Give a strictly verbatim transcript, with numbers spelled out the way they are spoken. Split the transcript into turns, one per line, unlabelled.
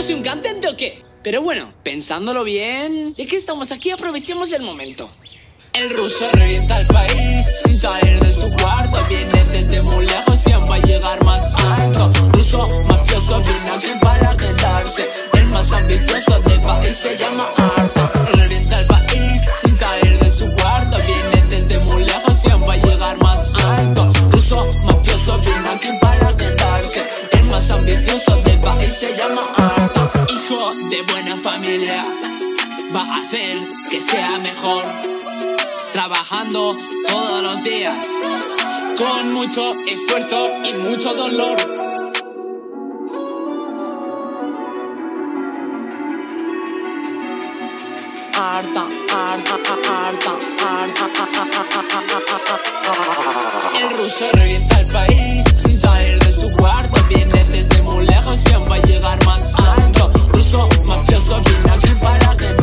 soy un cantante o qué? Pero bueno, pensándolo bien, ya que estamos aquí, aprovechemos el momento. El ruso revienta el país sin salir de su cuarto. Viene desde muy lejos y aún va a llegar más alto. Ruso mafioso viene aquí para quedarse. El más ambicioso del país se llama Arta. Revienta el país sin salir de su cuarto. Viene desde muy lejos y aún va a llegar más alto. Ruso mafioso viene aquí para quedarse. El más ambicioso del país se llama Arta. Hijo de buena familia, va a hacer que sea mejor, trabajando todos los días, con mucho esfuerzo y mucho dolor. Arta, Arta, Arta, Arta. El ruso revienta el país sin salir de su cuarto. Viene desde muy lejos y aún va a llegar más alto. Ruso mafioso viene aquí para que